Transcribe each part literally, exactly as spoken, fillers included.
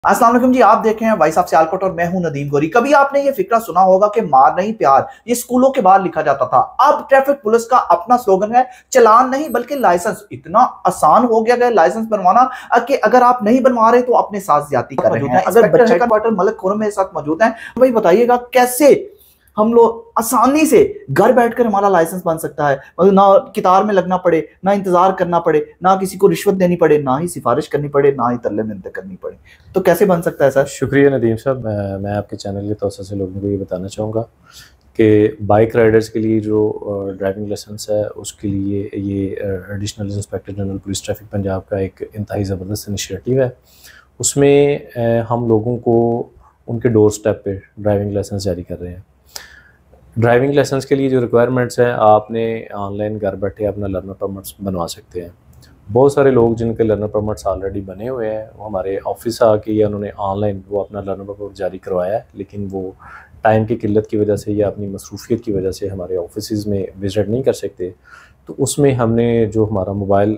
अस्सलाम वालेकुम जी, आप देख रहे हैं वॉइस ऑफ सियालकोट और मैं हूं नदीम गोरी। कभी आपने ये फिक्रा सुना होगा कि मार नहीं प्यार, ये स्कूलों के बाहर लिखा जाता था। अब ट्रैफिक पुलिस का अपना स्लोगन है, चलान नहीं बल्कि लाइसेंस। इतना आसान हो गया है लाइसेंस बनवाना कि अगर आप नहीं बनवा रहे तो अपने साथ ज्यादती कर रहे हैं। अगर बच्चे हेडक्वार्टर मलिक खुर्रम मेरे साथ मौजूद हैं, भाई बताइएगा कैसे हम लोग आसानी से घर बैठकर हमारा लाइसेंस बन सकता है, मतलब ना कितार में लगना पड़े, ना इंतजार करना पड़े, ना किसी को रिश्वत देनी पड़े, ना ही सिफारिश करनी पड़े, ना ही तरले मिन्नतें करनी पड़े। तो कैसे बन सकता है सर? शुक्रिया नदीम साहब। मैं, मैं आपके चैनल के तौर से लोगों को ये बताना चाहूँगा कि बाइक राइडर्स के लिए जो ड्राइविंग लाइसेंस है उसके लिए ये additional inspector general police traffic Punjab का एक इंतहाई ज़बरदस्त इनिशिएटिव है। उसमें हम लोगों को उनके डोर स्टेप पे ड्राइविंग लाइसेंस जारी कर रहे हैं। ड्राइविंग लाइसेंस के लिए जो रिक्वायरमेंट्स हैं, आपने ऑनलाइन घर बैठे अपना लर्नर परमिट्स बनवा सकते हैं। बहुत सारे लोग जिनके लर्नर परमिट्स ऑलरेडी बने हुए हैं वो हमारे ऑफिस आके या उन्होंने ऑनलाइन वो अपना लर्नर परमिट जारी करवाया है, लेकिन वो टाइम की किल्लत की वजह से या अपनी मसरूफियत की वजह से हमारे ऑफिस में विज़िट नहीं कर सकते। तो उसमें हमने जो हमारा मोबाइल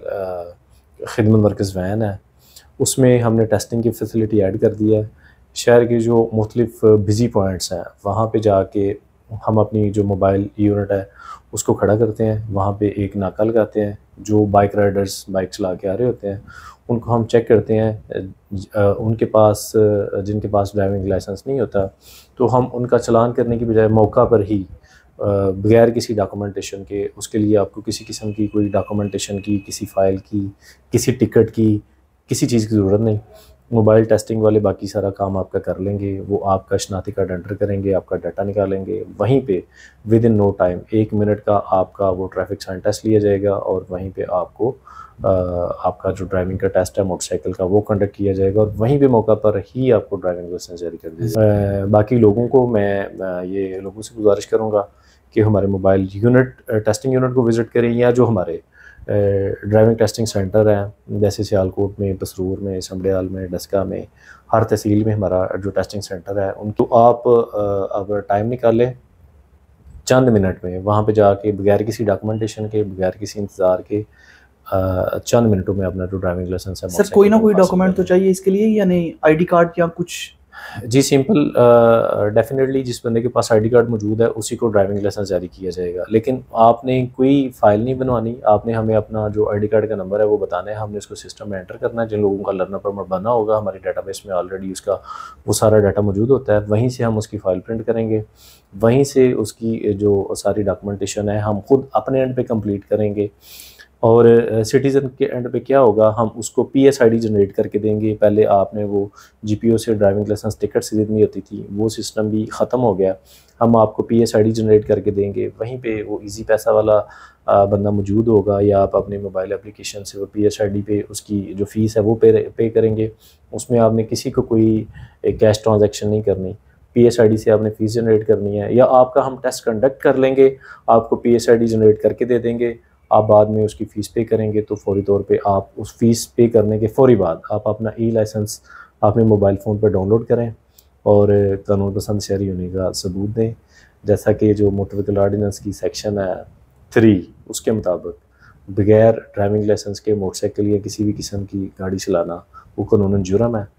खिदमत मरकज़ वैन है उसमें हमने टेस्टिंग की फैसिलिटी ऐड कर दिया है। शहर के जो मुख्तलिफ बिज़ी पॉइंट्स हैं वहाँ पर जाके हम अपनी जो मोबाइल यूनिट है उसको खड़ा करते हैं, वहाँ पे एक नाका लगाते हैं। जो बाइक राइडर्स बाइक चला के आ रहे होते हैं उनको हम चेक करते हैं। उनके पास जिनके पास ड्राइविंग लाइसेंस नहीं होता तो हम उनका चलान करने की बजाय मौका पर ही बगैर किसी डॉक्यूमेंटेशन के, उसके लिए आपको किसी किस्म की कोई डॉक्यूमेंटेशन की, किसी फ़ाइल की, किसी टिकट की, किसी चीज़ की ज़रूरत नहीं। मोबाइल टेस्टिंग वाले बाकी सारा काम आपका कर लेंगे। वो आपका शनाख्ती कार्ड एंटर करेंगे, आपका डाटा निकालेंगे, वहीं पे विद इन नो टाइम एक मिनट का आपका वो ट्रैफिक साइन टेस्ट लिया जाएगा और वहीं पे आपको आ, आपका जो ड्राइविंग का टेस्ट है मोटरसाइकिल का वो कंडक्ट किया जाएगा और वहीं पे मौका पर ही आपको ड्राइविंग लाइसेंस जारी कर दी जाएगी। बाकी लोगों को मैं, मैं ये लोगों से गुजारिश करूँगा कि हमारे मोबाइल यूनिट टेस्टिंग यूनिट को विज़िट करें या जो हमारे ड्राइविंग टेस्टिंग सेंटर हैं जैसे सियालकोट में, बसरूर में, समड़ियाल में, डस्का में, हर तहसील में हमारा जो टेस्टिंग सेंटर है उनको आप अब टाइम निकालें चंद मिनट में, वहाँ पे जाके बगैर किसी डॉक्यूमेंटेशन के, बगैर किसी इंतज़ार के चंद मिनटों में अपना जो ड्राइविंग लाइसेंस है। सर कोई ना कोई डॉक्यूमेंट तो चाहिए इसके लिए या नहीं? आईडी कार्ड या कुछ? जी सिंपल, डेफिनेटली जिस बंदे के पास आईडी कार्ड मौजूद है उसी को ड्राइविंग लाइसेंस जारी किया जाएगा। लेकिन आपने कोई फ़ाइल नहीं बनवानी, आपने हमें अपना जो आईडी कार्ड का नंबर है वो बताना है, हमने उसको सिस्टम में एंटर करना है। जिन लोगों का लर्नर परमिट बना होगा हमारी डेटाबेस में ऑलरेडी उसका वो सारा डाटा मौजूद होता है, वहीं से हम उसकी फ़ाइल प्रिंट करेंगे, वहीं से उसकी जो सारी डॉक्यूमेंटेशन है हम खुद अपने एंड पे कंप्लीट करेंगे। और सिटीज़न के एंड पे क्या होगा, हम उसको P S I D generate करके देंगे। पहले आपने वो जी पी ओ से ड्राइविंग लाइसेंस टिकट खरीदनी होती थी, वो सिस्टम भी ख़त्म हो गया। हम आपको P S I D generate करके देंगे, वहीं पे वो इजी पैसा वाला बंदा मौजूद होगा या आप अपने मोबाइल एप्लीकेशन से वो पी एस आई डी पे उसकी जो फ़ीस है वो पे पे करेंगे। उसमें आपने किसी को कोई कैश ट्रांजेक्शन नहीं करनी, पी एस आई डी से आपने फ़ीस जनरेट करनी है, या आपका हम टेस्ट कंडक्ट कर लेंगे, आपको P S I D generate करके दे देंगे, आप बाद में उसकी फ़ीस पे करेंगे। तो फौरी तौर पे आप उस फ़ीस पे करने के फ़ौरी बाद आप अपना ई लाइसेंस अपने मोबाइल फ़ोन पर डाउनलोड करें और कानून पसंद शहरी होने का सबूत दें। जैसा कि जो मोटर व्हीकल ऑर्डिनेंस की सेक्शन है थ्री उसके मुताबिक बगैर ड्राइविंग लाइसेंस के मोटरसाइकिल या किसी भी किस्म की गाड़ी चलाना वो कानूनन जुर्म है।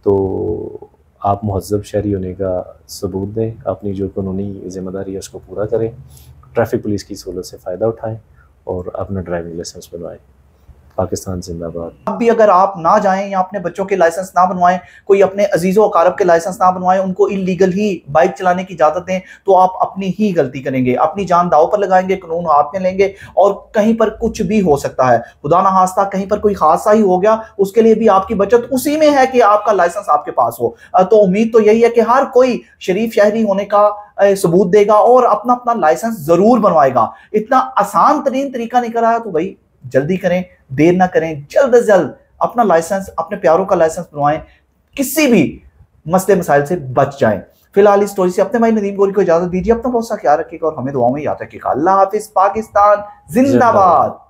तो आप मुहज़्ज़ब शहरी होने का सबूत दें, अपनी जो कानूनी ज़िम्मेदारी है उसको पूरा करें, ट्रैफिक पुलिस की सहूलत से फ़ायदा उठाएँ और अपना ड्राइविंग लाइसेंस बनवाएं। पाकिस्तान जिंदाबाद। अब भी अगर आप ना जाएं या अपने बच्चों के लाइसेंस ना बनवाएं, कोई अपने अजीज़ों अकारब के लाइसेंस ना बनवाएं, उनको इलीगल ही बाइक चलाने की इजाजत दें, तो आप अपनी ही गलती करेंगे, अपनी जान दांव पर लगाएंगे, कानून हाथ में लेंगे और कहीं पर कुछ भी हो सकता है। खुदा ना खास्ता कहीं पर कोई हादसा ही हो गया, उसके लिए भी आपकी बचत उसी में है कि आपका लाइसेंस आपके पास हो। तो उम्मीद तो यही है कि हर कोई शरीफ शहरी होने का सबूत देगा और अपना अपना लाइसेंस जरूर बनवाएगा। इतना आसान तरीन तरीका निकल आया तो भाई जल्दी करें, देर ना करें, जल्द से जल्द अपना लाइसेंस, अपने प्यारों का लाइसेंस बनवाएं, किसी भी मसले मसाइल से बच जाएं। फिलहाल इस स्टोरी से अपने भाई नदीम गोरी को इजाजत दीजिए। अपना बहुत सा ख्याल रखिएगा और हमें दुआओं में याद रखिएगा। अल्लाह हाफिज। पाकिस्तान जिंदाबाद।